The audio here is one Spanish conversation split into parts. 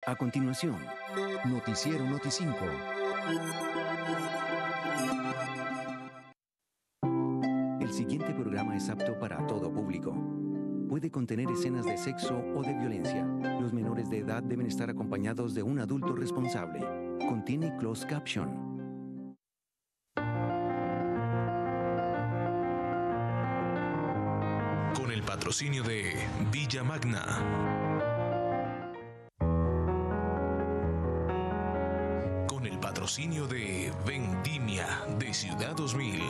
A continuación, Noticiero Noticinco. El siguiente programa es apto para todo público. Puede contener escenas de sexo o de violencia. Los menores de edad deben estar acompañados de un adulto responsable. Contiene closed caption. Con el patrocinio de Villa Magna. Con el patrocinio de Vendimia de Ciudad 2000.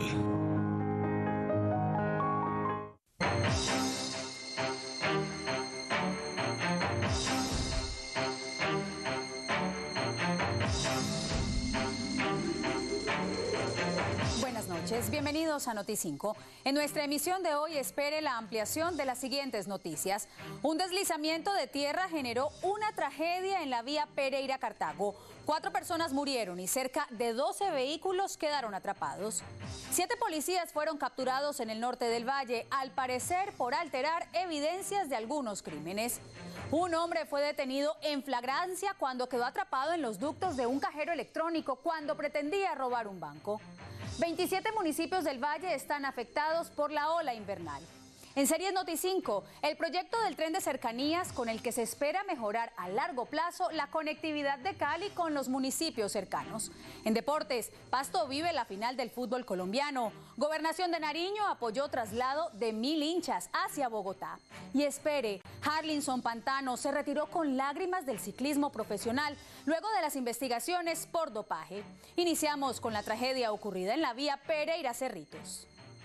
Bienvenidos a Noti5. En nuestra emisión de hoy espere la ampliación de las siguientes noticias. Un deslizamiento de tierra generó una tragedia en la vía Pereira-Cartago. 4 personas murieron y cerca de 12 vehículos quedaron atrapados. 7 policías fueron capturados en el norte del valle, al parecer por alterar evidencias de algunos crímenes. Un hombre fue detenido en flagrancia cuando quedó atrapado en los ductos de un cajero electrónico cuando pretendía robar un banco. 27 municipios del Valle están afectados por la ola invernal. En Series Noti5, el proyecto del tren de cercanías con el que se espera mejorar a largo plazo la conectividad de Cali con los municipios cercanos. En deportes, Pasto vive la final del fútbol colombiano. Gobernación de Nariño apoyó traslado de 1000 hinchas hacia Bogotá. Y espere, Harlinson Pantano se retiró con lágrimas del ciclismo profesional luego de las investigaciones por dopaje. Iniciamos con la tragedia ocurrida en la vía Pereira-Cerritos.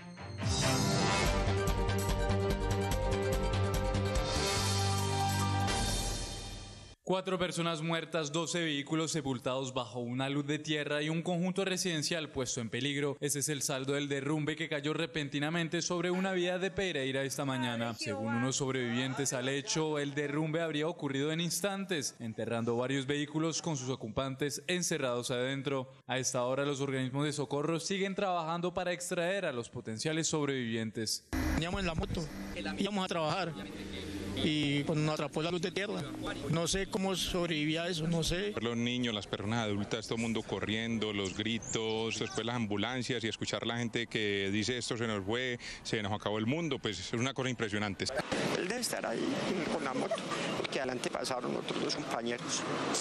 4 personas muertas, 12 vehículos sepultados bajo una luz de tierra y un conjunto residencial puesto en peligro. Ese es el saldo del derrumbe que cayó repentinamente sobre una vía de Pereira esta mañana. Según unos sobrevivientes al hecho, el derrumbe habría ocurrido en instantes, enterrando varios vehículos con sus ocupantes encerrados adentro. A esta hora, los organismos de socorro siguen trabajando para extraer a los potenciales sobrevivientes. Veníamos en la moto, íbamos a trabajar y pues nos atrapó la luz de tierra. No sé cómo sobrevivía a eso, no sé. Los niños, las personas adultas, todo el mundo corriendo, los gritos, después las ambulancias y escuchar la gente que dice esto se nos fue, se nos acabó el mundo, pues es una cosa impresionante. Él debe estar ahí con la moto, porque adelante pasaron otros 2 compañeros.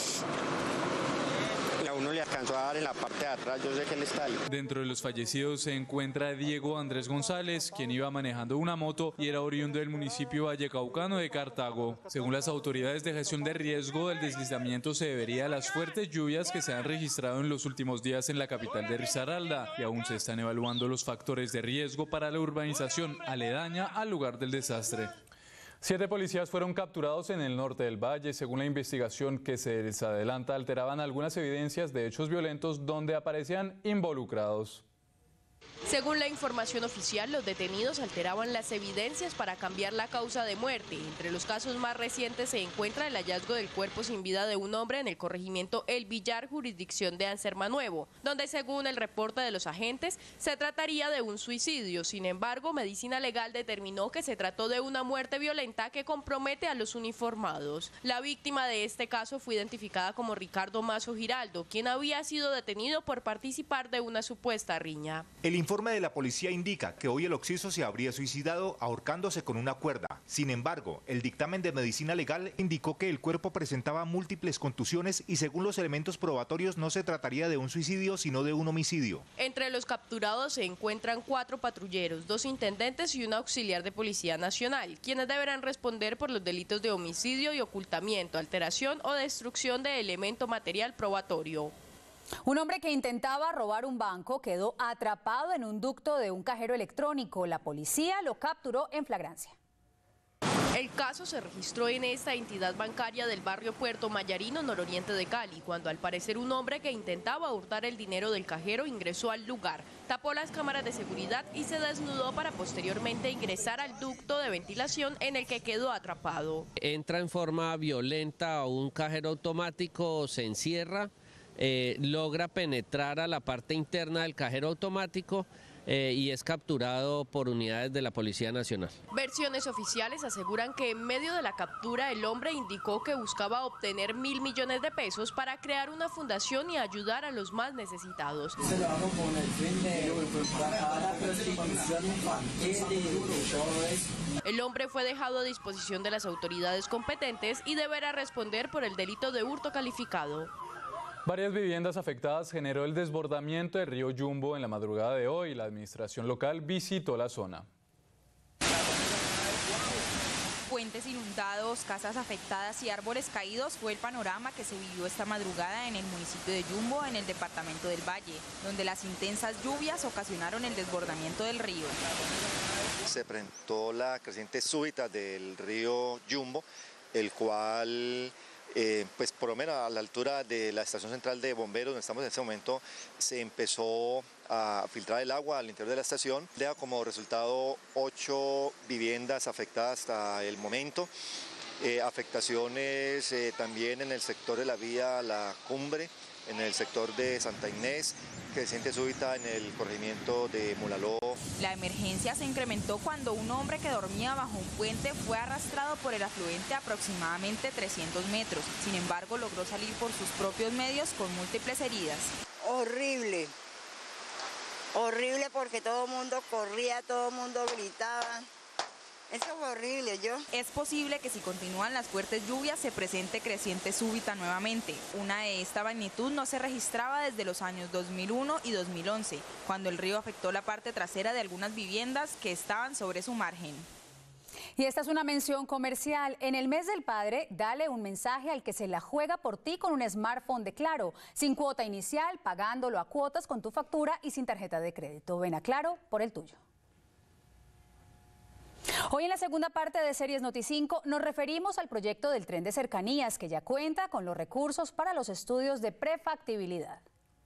A uno le alcanzó a dar en la parte de atrás, yo sé que él está ahí. Dentro de los fallecidos se encuentra Diego Andrés González, quien iba manejando una moto y era oriundo del municipio vallecaucano de Cartago. Según las autoridades de gestión de riesgo del deslizamiento, se debería a las fuertes lluvias que se han registrado en los últimos días en la capital de Risaralda, y aún se están evaluando los factores de riesgo para la urbanización aledaña al lugar del desastre. 7 policías fueron capturados en el norte del valle. Según la investigación que se les adelanta, alteraban algunas evidencias de hechos violentos donde aparecían involucrados. Según la información oficial, los detenidos alteraban las evidencias para cambiar la causa de muerte. Entre los casos más recientes se encuentra el hallazgo del cuerpo sin vida de un hombre en el corregimiento El Villar, jurisdicción de Anserma-Nuevo, donde según el reporte de los agentes se trataría de un suicidio. Sin embargo, Medicina Legal determinó que se trató de una muerte violenta que compromete a los uniformados. La víctima de este caso fue identificada como Ricardo Mazo Giraldo, quien había sido detenido por participar de una supuesta riña. El informe de la policía indica que hoy el occiso se habría suicidado ahorcándose con una cuerda. Sin embargo, el dictamen de medicina legal indicó que el cuerpo presentaba múltiples contusiones y según los elementos probatorios no se trataría de un suicidio sino de un homicidio. Entre los capturados se encuentran 4 patrulleros, 2 intendentes y un auxiliar de Policía Nacional, quienes deberán responder por los delitos de homicidio y ocultamiento, alteración o destrucción de elemento material probatorio. Un hombre que intentaba robar un banco quedó atrapado en un ducto de un cajero electrónico. La policía lo capturó en flagrancia. El caso se registró en esta entidad bancaria del barrio Puerto Mayarino, nororiente de Cali, cuando al parecer un hombre que intentaba hurtar el dinero del cajero ingresó al lugar, tapó las cámaras de seguridad y se desnudó para posteriormente ingresar al ducto de ventilación en el que quedó atrapado. Entra en forma violenta a un cajero automático, se encierra, logra penetrar a la parte interna del cajero automático, y es capturado por unidades de la Policía Nacional. Versiones oficiales aseguran que en medio de la captura el hombre indicó que buscaba obtener 1.000 millones de pesos para crear una fundación y ayudar a los más necesitados. El hombre fue dejado a disposición de las autoridades competentes y deberá responder por el delito de hurto calificado. Varias viviendas afectadas generó el desbordamiento del río Yumbo en la madrugada de hoy. La administración local visitó la zona. Puentes inundados, casas afectadas y árboles caídos fue el panorama que se vivió esta madrugada en el municipio de Yumbo, en el departamento del Valle, donde las intensas lluvias ocasionaron el desbordamiento del río. Se presentó la creciente súbita del río Yumbo, el cual pues por lo menos a la altura de la estación central de bomberos donde estamos en este momento se empezó a filtrar el agua al interior de la estación. Deja como resultado 8 viviendas afectadas hasta el momento, afectaciones también en el sector de la vía La Cumbre, en el sector de Santa Inés, creciente súbita en el corregimiento de Mulaló. La emergencia se incrementó cuando un hombre que dormía bajo un puente fue arrastrado por el afluente a aproximadamente 300 metros. Sin embargo, logró salir por sus propios medios con múltiples heridas. Horrible, horrible porque todo el mundo corría, todo el mundo gritaba. Eso es horrible, Es posible que si continúan las fuertes lluvias se presente creciente súbita nuevamente. Una de esta magnitud no se registraba desde los años 2001 y 2011, cuando el río afectó la parte trasera de algunas viviendas que estaban sobre su margen. Y esta es una mención comercial. En el mes del padre, dale un mensaje al que se la juega por ti con un smartphone de Claro, sin cuota inicial, pagándolo a cuotas con tu factura y sin tarjeta de crédito. Ven a Claro por el tuyo. Hoy en la segunda parte de Series Noti5 nos referimos al proyecto del tren de cercanías que ya cuenta con los recursos para los estudios de prefactibilidad.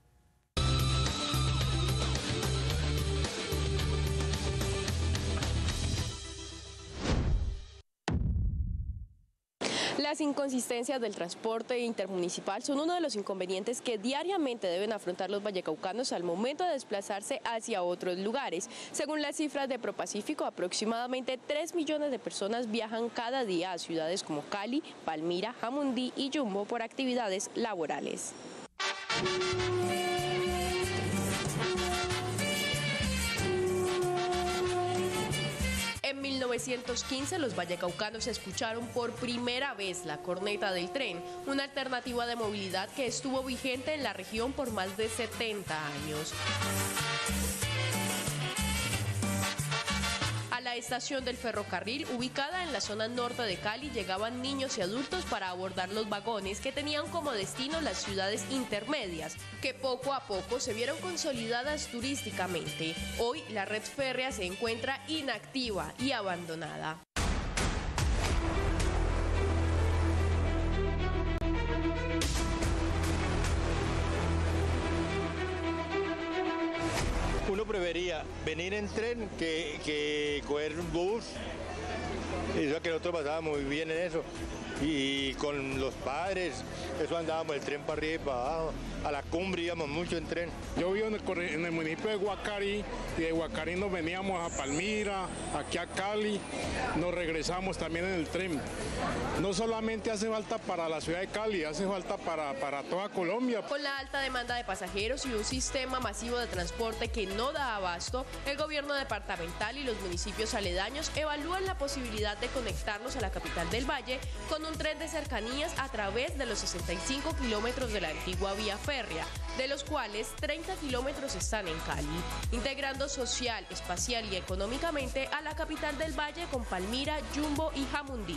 Las inconsistencias del transporte intermunicipal son uno de los inconvenientes que diariamente deben afrontar los vallecaucanos al momento de desplazarse hacia otros lugares. Según las cifras de ProPacífico, aproximadamente 3 millones de personas viajan cada día a ciudades como Cali, Palmira, Jamundí y Yumbo por actividades laborales. En 1915 los vallecaucanos escucharon por primera vez la corneta del tren, una alternativa de movilidad que estuvo vigente en la región por más de 70 años. A la estación del ferrocarril, ubicada en la zona norte de Cali, llegaban niños y adultos para abordar los vagones que tenían como destino las ciudades intermedias, que poco a poco se vieron consolidadas turísticamente. Hoy la red férrea se encuentra inactiva y abandonada. Uno preferiría venir en tren que coger un bus. Eso que nosotros pasábamos muy bien en eso. Y con los padres, eso andábamos el tren para arriba y para abajo. A la cumbre íbamos mucho en tren. Yo vivo en el municipio de Guacarí, y de Guacarí nos veníamos a Palmira, aquí a Cali, nos regresamos también en el tren. No solamente hace falta para la ciudad de Cali, hace falta para toda Colombia. Con la alta demanda de pasajeros y un sistema masivo de transporte que no da abasto, el gobierno departamental y los municipios aledaños evalúan la posibilidad de conectarnos a la capital del Valle con un tren de cercanías a través de los 65 kilómetros de la antigua vía férrea, de los cuales 30 kilómetros están en Cali, integrando social, espacial y económicamente a la capital del Valle con Palmira, Yumbo y Jamundí.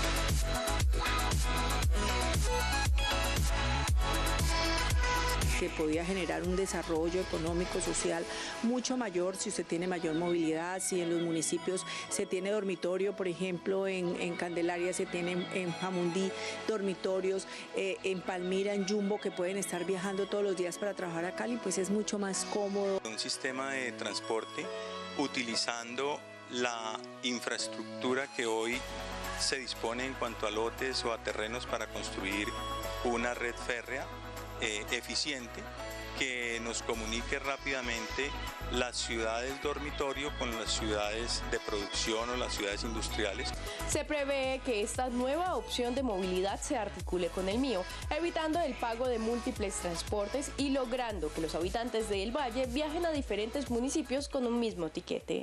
Se podía generar un desarrollo económico, social mucho mayor si usted tiene mayor movilidad, si en los municipios se tiene dormitorio, por ejemplo en Candelaria se tiene en Jamundí dormitorios, en Palmira, en Yumbo, que pueden estar viajando todos los días para trabajar a Cali, pues es mucho más cómodo. Un sistema de transporte utilizando la infraestructura que hoy se dispone en cuanto a lotes o a terrenos para construir una red férrea eficiente que nos comunique rápidamente las ciudades dormitorio con las ciudades de producción o las ciudades industriales. Se prevé que esta nueva opción de movilidad se articule con el MIO, evitando el pago de múltiples transportes y logrando que los habitantes del Valle viajen a diferentes municipios con un mismo tiquete.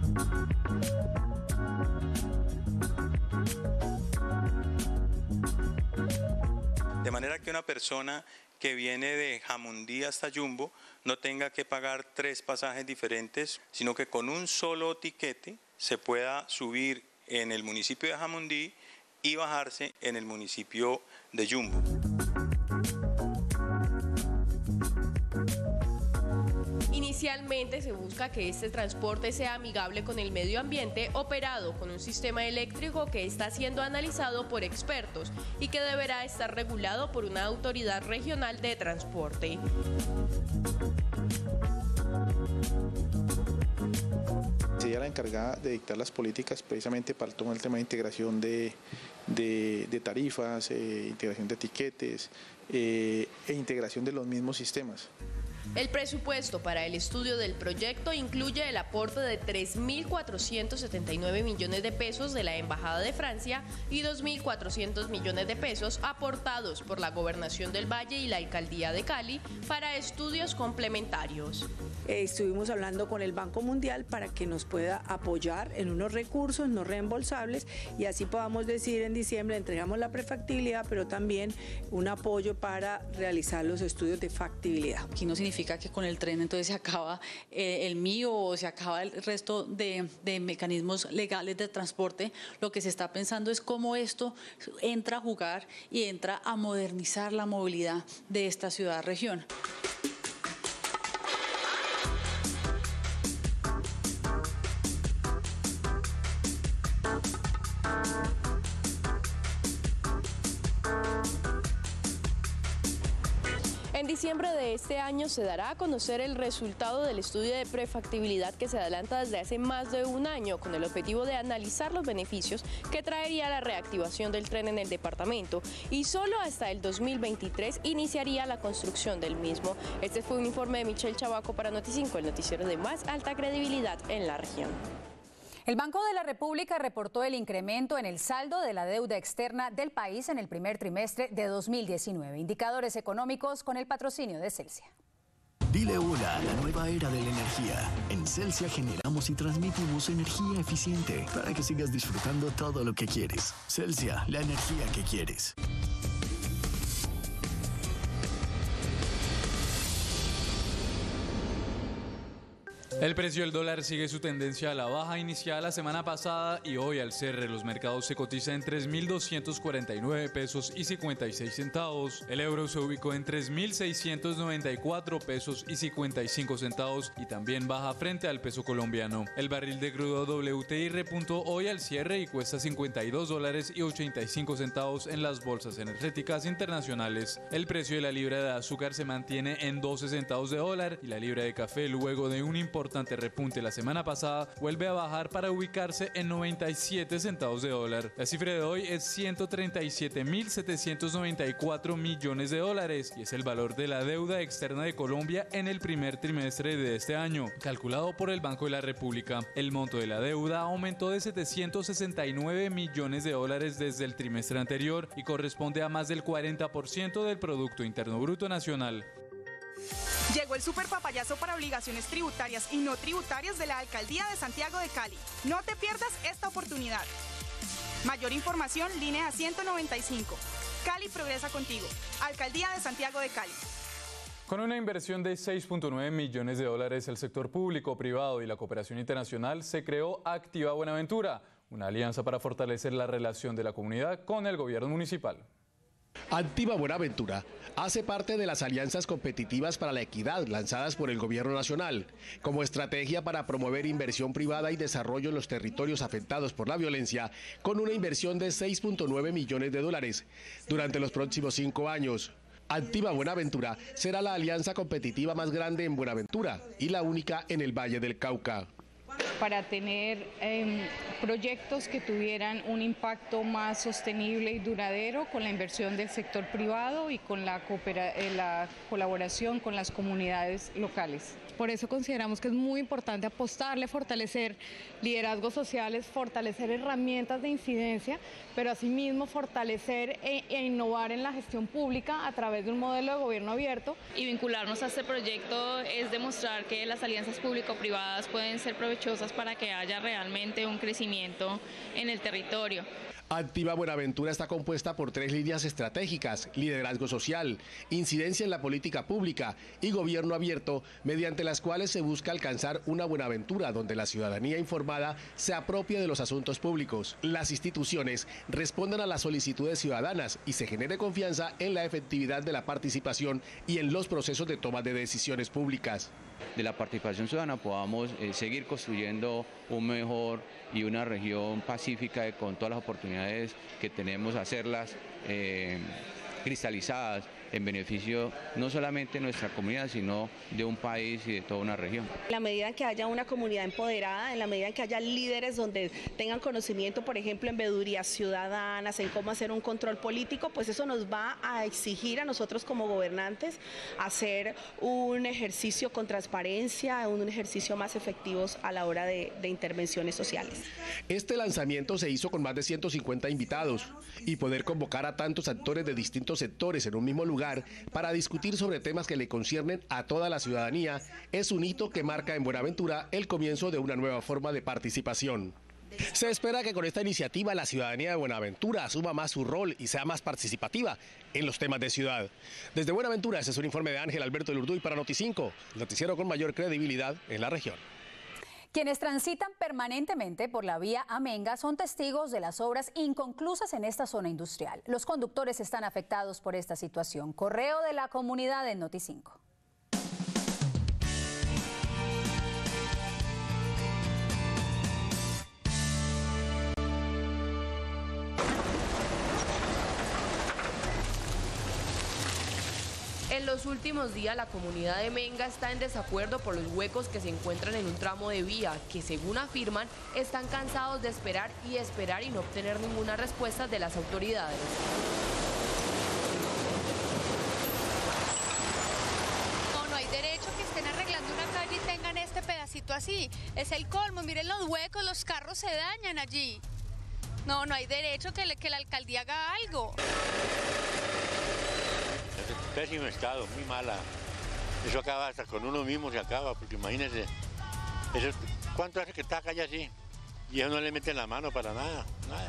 De manera que una persona que viene de Jamundí hasta Yumbo no tenga que pagar 3 pasajes diferentes, sino que con un solo tiquete se pueda subir en el municipio de Jamundí y bajarse en el municipio de Yumbo. Inicialmente se busca que este transporte sea amigable con el medio ambiente, operado con un sistema eléctrico que está siendo analizado por expertos y que deberá estar regulado por una autoridad regional de transporte. Sería la encargada de dictar las políticas precisamente para todo el tema de integración de tarifas, integración de etiquetes e integración de los mismos sistemas. El presupuesto para el estudio del proyecto incluye el aporte de 3.479 millones de pesos de la Embajada de Francia y 2.400 millones de pesos aportados por la Gobernación del Valle y la Alcaldía de Cali para estudios complementarios. Estuvimos hablando con el Banco Mundial para que nos pueda apoyar en unos recursos no reembolsables y así podamos decir en diciembre entregamos la prefactibilidad, pero también un apoyo para realizar los estudios de factibilidad. Aquí no significa que con el tren entonces se acaba el MIO o se acaba el resto de mecanismos legales de transporte. Lo que se está pensando es cómo esto entra a jugar y entra a modernizar la movilidad de esta ciudad-región. En diciembre de este año se dará a conocer el resultado del estudio de prefactibilidad que se adelanta desde hace más de un año con el objetivo de analizar los beneficios que traería la reactivación del tren en el departamento y solo hasta el 2023 iniciaría la construcción del mismo. Este fue un informe de Michelle Chabaco para Noti5, el noticiero de más alta credibilidad en la región. El Banco de la República reportó el incremento en el saldo de la deuda externa del país en el primer trimestre de 2019. Indicadores económicos con el patrocinio de Celsia. Dile hola a la nueva era de la energía. En Celsia generamos y transmitimos energía eficiente para que sigas disfrutando todo lo que quieres. Celsia, la energía que quieres. El precio del dólar sigue su tendencia a la baja iniciada la semana pasada y hoy al cierre los mercados se cotiza en 3.249 pesos y 56 centavos. El euro se ubicó en 3.694 pesos y 55 centavos y también baja frente al peso colombiano. El barril de crudo WTI repuntó hoy al cierre y cuesta $52.85 en las bolsas energéticas internacionales. El precio de la libra de azúcar se mantiene en 12 centavos de dólar y la libra de café, luego de un importante repunte la semana pasada, vuelve a bajar para ubicarse en 97 centavos de dólar. La cifra de hoy es 137.794 millones de dólares y es el valor de la deuda externa de Colombia en el primer trimestre de este año, calculado por el Banco de la República. El monto de la deuda aumentó de 769 millones de dólares desde el trimestre anterior y corresponde a más del 40% del Producto Interno Bruto Nacional. Llegó el super papayazo para obligaciones tributarias y no tributarias de la Alcaldía de Santiago de Cali. No te pierdas esta oportunidad. Mayor información, línea 195. Cali progresa contigo. Alcaldía de Santiago de Cali. Con una inversión de 6.9 millones de dólares, el sector público, privado y la cooperación internacional se creó Activa Buenaventura, una alianza para fortalecer la relación de la comunidad con el gobierno municipal. Activa Buenaventura hace parte de las alianzas competitivas para la equidad lanzadas por el Gobierno Nacional como estrategia para promover inversión privada y desarrollo en los territorios afectados por la violencia, con una inversión de 6.9 millones de dólares durante los próximos 5 años. Activa Buenaventura será la alianza competitiva más grande en Buenaventura y la única en el Valle del Cauca. para tener proyectos que tuvieran un impacto más sostenible y duradero con la inversión del sector privado y con la colaboración con las comunidades locales. Por eso consideramos que es muy importante apostarle, fortalecer liderazgos sociales, fortalecer herramientas de incidencia, pero asimismo fortalecer e innovar en la gestión pública a través de un modelo de gobierno abierto. Y vincularnos a este proyecto es demostrar que las alianzas público-privadas pueden ser provechosas para que haya realmente un crecimiento en el territorio. Activa Buenaventura está compuesta por 3 líneas estratégicas: liderazgo social, incidencia en la política pública y gobierno abierto, mediante las cuales se busca alcanzar una Buenaventura donde la ciudadanía informada se apropie de los asuntos públicos, las instituciones respondan a las solicitudes ciudadanas y se genere confianza en la efectividad de la participación y en los procesos de toma de decisiones públicas. De la participación ciudadana podamos seguir construyendo un mejor y una región pacífica con todas las oportunidades que tenemos, hacerlas cristalizadas en beneficio no solamente de nuestra comunidad, sino de un país y de toda una región. En la medida en que haya una comunidad empoderada, en la medida en que haya líderes donde tengan conocimiento, por ejemplo, en veedurías ciudadanas, en cómo hacer un control político, pues eso nos va a exigir a nosotros como gobernantes hacer un ejercicio con transparencia, un ejercicio más efectivo a la hora de intervenciones sociales. Este lanzamiento se hizo con más de 150 invitados y poder convocar a tantos actores de distintos sectores en un mismo lugar para discutir sobre temas que le conciernen a toda la ciudadanía es un hito que marca en Buenaventura el comienzo de una nueva forma de participación. Se espera que con esta iniciativa la ciudadanía de Buenaventura asuma más su rol y sea más participativa en los temas de ciudad. Desde Buenaventura, ese es un informe de Ángel Alberto Lurduy para Noti5, el noticiero con mayor credibilidad en la región. Quienes transitan permanentemente por la vía Amenga son testigos de las obras inconclusas en esta zona industrial. Los conductores están afectados por esta situación. Correo de la comunidad en Noti5. En los últimos días, la comunidad de Menga está en desacuerdo por los huecos que se encuentran en un tramo de vía que, según afirman, están cansados de esperar y no obtener ninguna respuesta de las autoridades. No hay derecho que estén arreglando una calle y tengan este pedacito así. Es el colmo, miren los huecos, los carros se dañan allí. No hay derecho que la alcaldía haga algo. Pésimo estado, muy mala. Eso acaba hasta con uno mismo, se acaba, porque imagínense, ¿cuánto hace que está acá ya así? Y eso no le meten la mano para nada.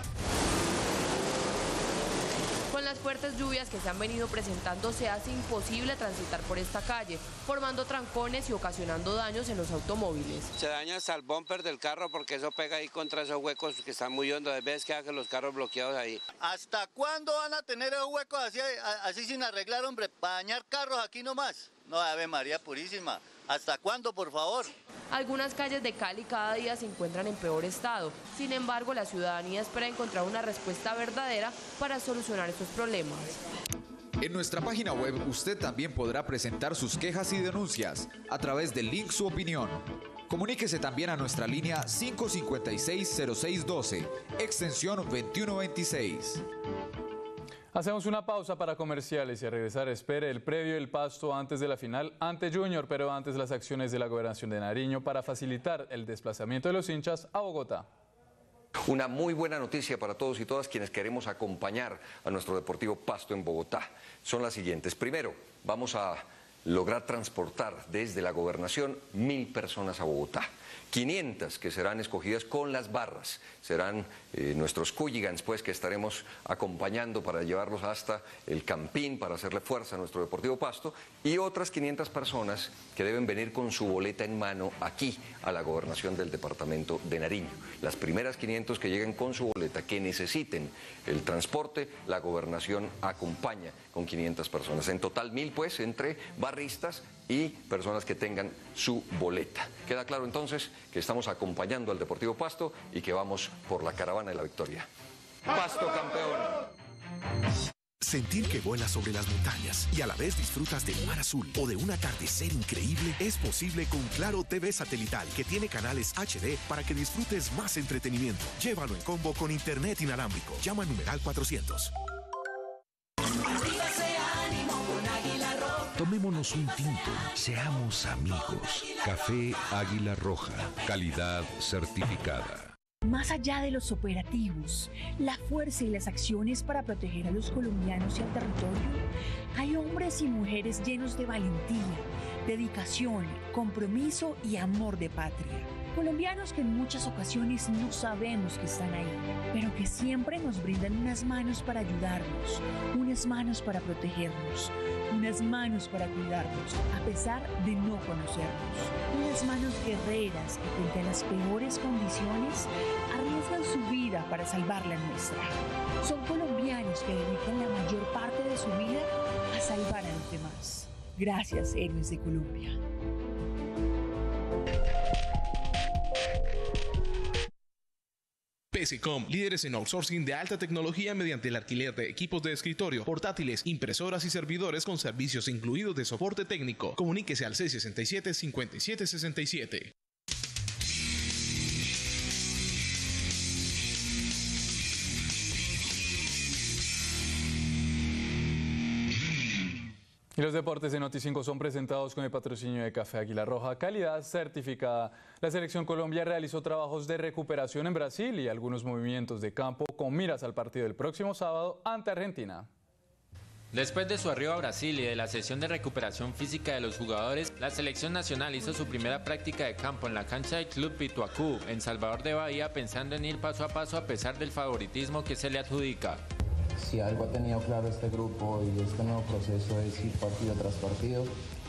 Con las fuertes lluvias que se han venido presentando, se hace imposible transitar por esta calle, formando trancones y ocasionando daños en los automóviles. Se daña hasta el bumper del carro porque eso pega ahí contra esos huecos que están muy hondos. Ves que hacen los carros bloqueados ahí. ¿Hasta cuándo van a tener esos huecos así sin arreglar, hombre? ¿Para dañar carros aquí nomás? No, Ave María Purísima. ¿Hasta cuándo, por favor? Algunas calles de Cali cada día se encuentran en peor estado. Sin embargo, la ciudadanía espera encontrar una respuesta verdadera para solucionar estos problemas. En nuestra página web usted también podrá presentar sus quejas y denuncias a través del link Su Opinión. Comuníquese también a nuestra línea 556-0612, extensión 2126. Hacemos una pausa para comerciales y a regresar espere el previo del Pasto antes de la final ante Junior, pero antes las acciones de la Gobernación de Nariño para facilitar el desplazamiento de los hinchas a Bogotá. Una muy buena noticia para todos y todas quienes queremos acompañar a nuestro Deportivo Pasto en Bogotá. Son las siguientes. Primero, vamos a lograr transportar desde la Gobernación 1000 personas a Bogotá. 500 que serán escogidas con las barras, serán nuestros hooligans pues que estaremos acompañando para llevarlos hasta el Campín, para hacerle fuerza a nuestro Deportivo Pasto, y otras 500 personas que deben venir con su boleta en mano aquí a la Gobernación del Departamento de Nariño. Las primeras 500 que lleguen con su boleta, que necesiten el transporte, la Gobernación acompaña con 500 personas. En total 1000 pues entre barristas y personas que tengan su boleta. Queda claro entonces que estamos acompañando al Deportivo Pasto y que vamos por la caravana de la victoria. ¡Pasto campeón! Sentir que vuelas sobre las montañas y a la vez disfrutas del mar azul o de un atardecer increíble es posible con Claro TV satelital, que tiene canales HD para que disfrutes más entretenimiento. Llévalo en combo con internet inalámbrico. Llama al numeral 400. Tomémonos un tinto, seamos amigos. Café Águila Roja, calidad certificada. Más allá de los operativos, la fuerza y las acciones para proteger a los colombianos y al territorio, hay hombres y mujeres llenos de valentía, dedicación, compromiso y amor de patria. Colombianos que en muchas ocasiones no sabemos que están ahí, pero que siempre nos brindan unas manos para ayudarnos, unas manos para protegernos, unas manos para cuidarnos, a pesar de no conocernos. Unas manos guerreras que frente a las peores condiciones arriesgan su vida para salvar la nuestra. Son colombianos que dedican la mayor parte de su vida a salvar a los demás. Gracias, héroes de Colombia. PCCom, líderes en outsourcing de alta tecnología mediante el alquiler de equipos de escritorio, portátiles, impresoras y servidores con servicios incluidos de soporte técnico. Comuníquese al 667-5767. Y los deportes de Noti5 son presentados con el patrocinio de Café Águila Roja, calidad certificada. La Selección Colombia realizó trabajos de recuperación en Brasil y algunos movimientos de campo con miras al partido del próximo sábado ante Argentina. Después de su arribo a Brasil y de la sesión de recuperación física de los jugadores, la selección nacional hizo su primera práctica de campo en la cancha del Club Pituacú, en Salvador de Bahía, pensando en ir paso a paso a pesar del favoritismo que se le adjudica. Si algo ha tenido claro este grupo y este nuevo proceso es ir partido tras partido.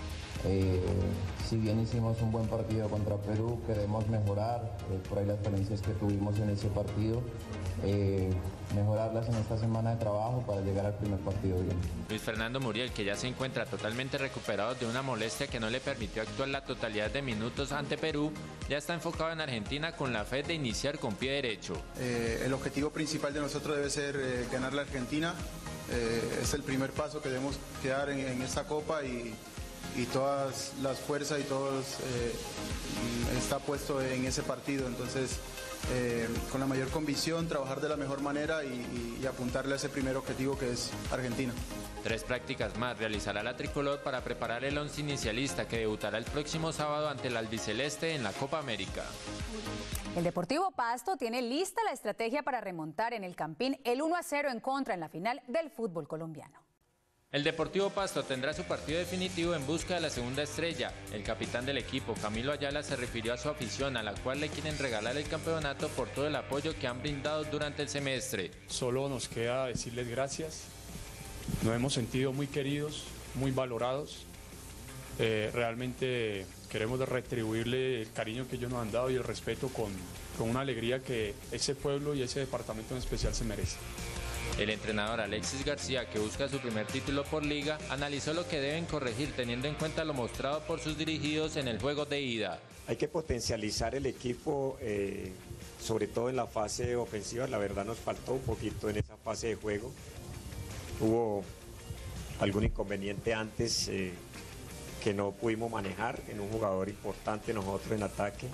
Si bien hicimos un buen partido contra Perú, queremos mejorar por ahí las falencias que tuvimos en ese partido, mejorarlas en esta semana de trabajo para llegar al primer partido bien. Luis Fernando Muriel, que ya se encuentra totalmente recuperado de una molestia que no le permitió actuar la totalidad de minutos ante Perú, ya está enfocado en Argentina con la fe de iniciar con pie derecho. El objetivo principal de nosotros debe ser ganar la Argentina. Es el primer paso que debemos dar en esta Copa y todas las fuerzas y todos está puesto en ese partido. Entonces, con la mayor convicción, trabajar de la mejor manera y apuntarle a ese primer objetivo que es Argentina. 3 prácticas más realizará la tricolor para preparar el once inicialista que debutará el próximo sábado ante el albiceleste en la Copa América. El Deportivo Pasto tiene lista la estrategia para remontar en el Campín el 1-0 en contra en la final del fútbol colombiano. El Deportivo Pasto tendrá su partido definitivo en busca de la segunda estrella. El capitán del equipo, Camilo Ayala, se refirió a su afición, a la cual le quieren regalar el campeonato por todo el apoyo que han brindado durante el semestre. Solo nos queda decirles gracias. Nos hemos sentido muy queridos, muy valorados. Realmente queremos retribuirle el cariño que ellos nos han dado y el respeto con una alegría que ese pueblo y ese departamento en especial se merece. El entrenador Alexis García, que busca su primer título por liga, analizó lo que deben corregir teniendo en cuenta lo mostrado por sus dirigidos en el juego de ida. Hay que potencializar el equipo, sobre todo en la fase ofensiva. La verdad nos faltó un poquito en esa fase de juego. Hubo algún inconveniente antes que no pudimos manejar en un jugador importante nosotros en ataque.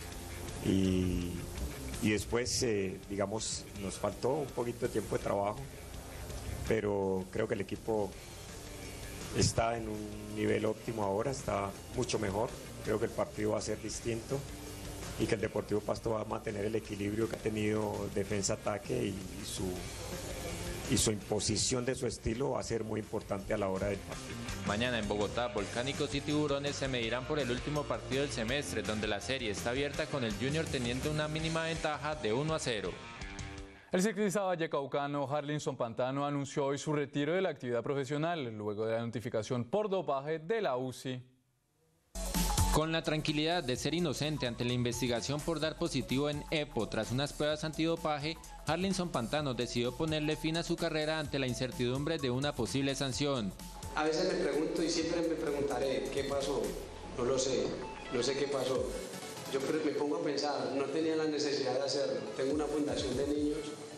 Y después, digamos, nos faltó un poquito de tiempo de trabajo, pero creo que el equipo está en un nivel óptimo ahora, está mucho mejor. Creo que el partido va a ser distinto y que el Deportivo Pasto va a mantener el equilibrio que ha tenido defensa-ataque y su imposición de su estilo va a ser muy importante a la hora del partido. Mañana en Bogotá, Volcánicos y Tiburones se medirán por el último partido del semestre, donde la serie está abierta con el Junior teniendo una mínima ventaja de 1-0. El ciclista vallecaucano Harlinson Pantano anunció hoy su retiro de la actividad profesional, luego de la notificación por dopaje de la UCI. Con la tranquilidad de ser inocente ante la investigación por dar positivo en EPO tras unas pruebas antidopaje, Harlinson Pantano decidió ponerle fin a su carrera ante la incertidumbre de una posible sanción. A veces me pregunto y siempre me preguntaré, ¿qué pasó? No lo sé qué pasó. Yo me pongo a pensar, no tenía la necesidad de hacerlo. Tengo una fundación de niños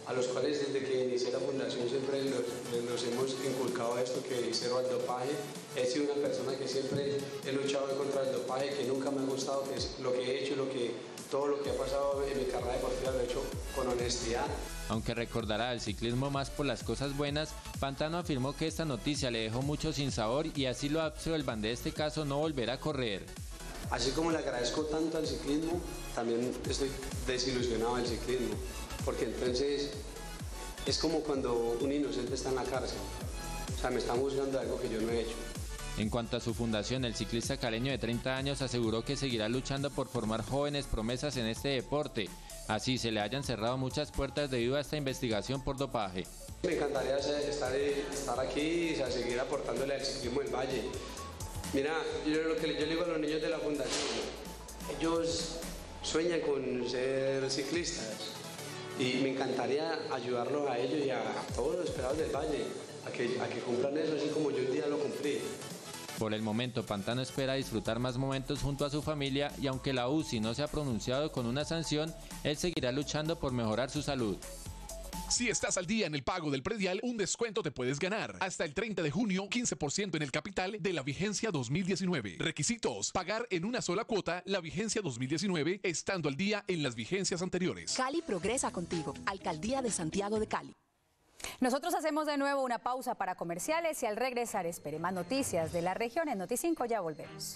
a los cuales desde que inicié la fundación siempre los hemos inculcado esto, que cero al dopaje. He sido una persona que siempre he luchado en contra del dopaje, que nunca me ha gustado, que es lo que he hecho, todo lo que ha pasado en mi carrera deportiva lo he hecho con honestidad. Aunque recordará el ciclismo más por las cosas buenas, Pantano afirmó que esta noticia le dejó mucho sinsabor y así lo absuelvan de este caso no volverá a correr. Así como le agradezco tanto al ciclismo, también estoy desilusionado del ciclismo, porque entonces es como cuando un inocente está en la cárcel, o sea, me están juzgando de algo que yo no he hecho. En cuanto a su fundación, el ciclista caleño de 30 años aseguró que seguirá luchando por formar jóvenes promesas en este deporte, así se le hayan cerrado muchas puertas debido a esta investigación por dopaje. Me encantaría estar aquí y seguir aportándole al ciclismo del Valle. Mira, lo que yo le digo a los niños de la fundación, ellos sueñan con ser ciclistas y me encantaría ayudarlos a ellos y a todos los pelados del Valle a que cumplan eso así como yo un día lo cumplí. Por el momento, Pantano espera disfrutar más momentos junto a su familia y aunque la UCI no se ha pronunciado con una sanción, él seguirá luchando por mejorar su salud. Si estás al día en el pago del predial, un descuento te puedes ganar. Hasta el 30 de junio, 15% en el capital de la vigencia 2019. Requisitos: pagar en una sola cuota la vigencia 2019, estando al día en las vigencias anteriores. Cali progresa contigo. Alcaldía de Santiago de Cali. Nosotros hacemos de nuevo una pausa para comerciales y al regresar espere más noticias de la región en Noti5. Ya volvemos.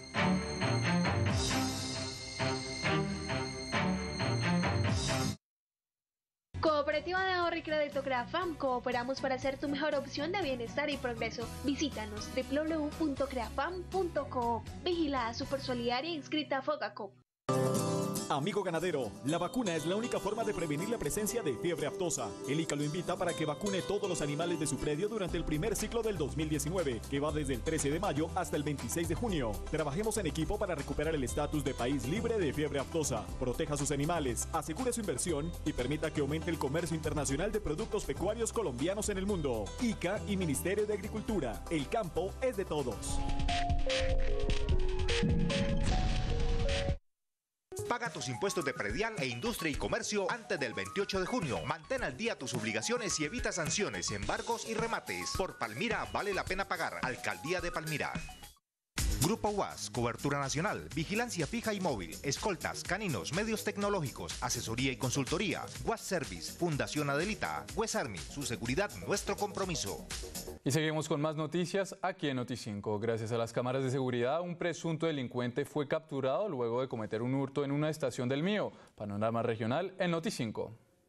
Cooperativa de Ahorro y Crédito Creafam, cooperamos para ser tu mejor opción de bienestar y progreso. Visítanos www.creafam.co. Vigilada Supersolidaria inscrita a Fogacop. Amigo ganadero, la vacuna es la única forma de prevenir la presencia de fiebre aftosa. El ICA lo invita para que vacune todos los animales de su predio durante el primer ciclo del 2019, que va desde el 13 de mayo hasta el 26 de junio. Trabajemos en equipo para recuperar el estatus de país libre de fiebre aftosa. Proteja a sus animales, asegure su inversión y permita que aumente el comercio internacional de productos pecuarios colombianos en el mundo. ICA y Ministerio de Agricultura. El campo es de todos. Paga tus impuestos de predial e industria y comercio antes del 28 de junio. Mantén al día tus obligaciones y evita sanciones, embargos y remates. Por Palmira vale la pena pagar. Alcaldía de Palmira. Grupo UAS, cobertura nacional, vigilancia fija y móvil, escoltas, caninos, medios tecnológicos, asesoría y consultoría. UAS Service, Fundación Adelita, West Army, su seguridad, nuestro compromiso. Y seguimos con más noticias aquí en Noti5. Gracias a las cámaras de seguridad, un presunto delincuente fue capturado luego de cometer un hurto en una estación del Mío. Panorama regional en Noti5.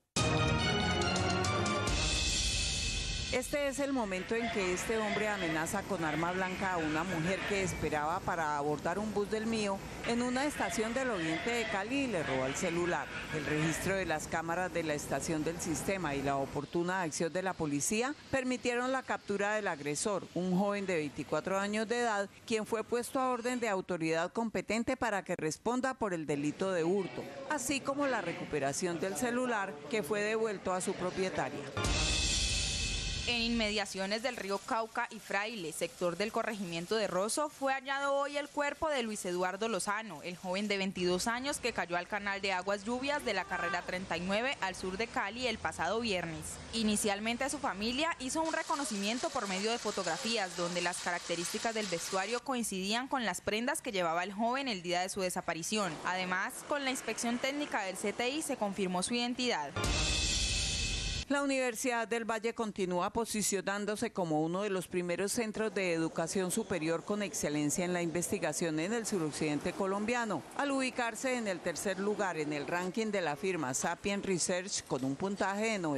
Este es el momento en que este hombre amenaza con arma blanca a una mujer que esperaba para abordar un bus del Mío en una estación del oriente de Cali y le roba el celular. El registro de las cámaras de la estación del sistema y la oportuna acción de la policía permitieron la captura del agresor, un joven de 24 años de edad, quien fue puesto a orden de autoridad competente para que responda por el delito de hurto, así como la recuperación del celular que fue devuelto a su propietaria. En inmediaciones del río Cauca y Fraile, sector del corregimiento de Rosso, fue hallado hoy el cuerpo de Luis Eduardo Lozano, el joven de 22 años que cayó al canal de aguas lluvias de la carrera 39 al sur de Cali el pasado viernes. Inicialmente su familia hizo un reconocimiento por medio de fotografías donde las características del vestuario coincidían con las prendas que llevaba el joven el día de su desaparición. Además, con la inspección técnica del CTI se confirmó su identidad. La Universidad del Valle continúa posicionándose como uno de los primeros centros de educación superior con excelencia en la investigación en el suroccidente colombiano, al ubicarse en el tercer lugar en el ranking de la firma Sapient Research con un puntaje de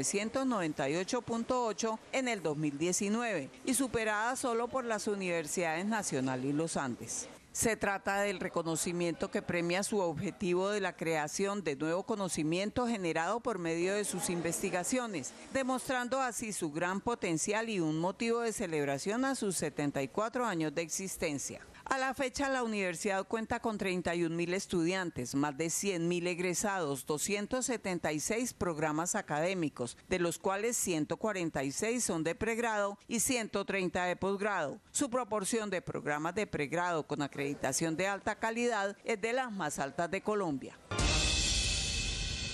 998.8 en el 2019 y superada solo por las Universidades Nacional y Los Andes. Se trata del reconocimiento que premia su objetivo de la creación de nuevo conocimiento generado por medio de sus investigaciones, demostrando así su gran potencial y un motivo de celebración a sus 74 años de existencia. A la fecha, la universidad cuenta con 31.000 estudiantes, más de 100.000 egresados, 276 programas académicos, de los cuales 146 son de pregrado y 130 de posgrado. Su proporción de programas de pregrado con acreditación de alta calidad es de las más altas de Colombia.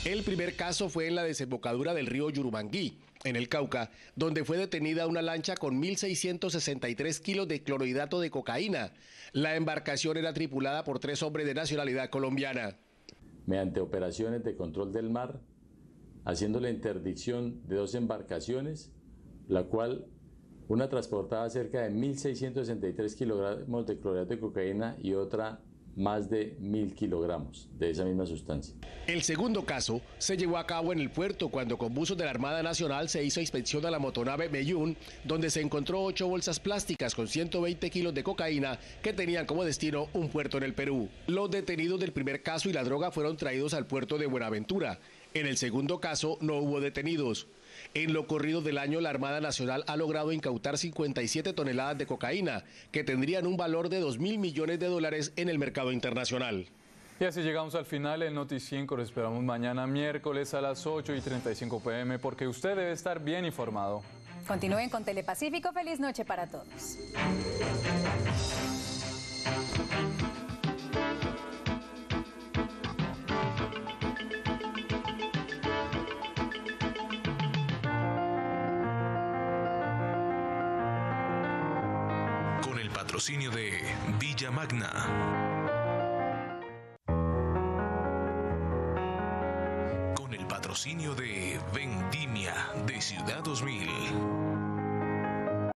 El primer caso fue en la desembocadura del río Yurumangui, en el Cauca, donde fue detenida una lancha con 1.663 kilos de clorhidrato de cocaína. La embarcación era tripulada por 3 hombres de nacionalidad colombiana. Mediante operaciones de control del mar, haciendo la interdicción de 2 embarcaciones, la cual una transportaba cerca de 1.663 kilogramos de clorhidrato de cocaína y otra más de 1.000 kilogramos de esa misma sustancia. El segundo caso se llevó a cabo en el puerto cuando con buzos de la Armada Nacional se hizo inspección a la motonave Mellún, donde se encontró 8 bolsas plásticas con 120 kilos de cocaína que tenían como destino un puerto en el Perú. Los detenidos del primer caso y la droga fueron traídos al puerto de Buenaventura. En el segundo caso no hubo detenidos. En lo corrido del año, la Armada Nacional ha logrado incautar 57 toneladas de cocaína, que tendrían un valor de $2.000 millones en el mercado internacional. Y así llegamos al final del Noti5. Lo esperamos mañana miércoles a las 8:35 p.m. porque usted debe estar bien informado. Continúen con Telepacífico. Feliz noche para todos. Patrocinio de Villa Magna. Con el patrocinio de Vendimia de Ciudad 2000.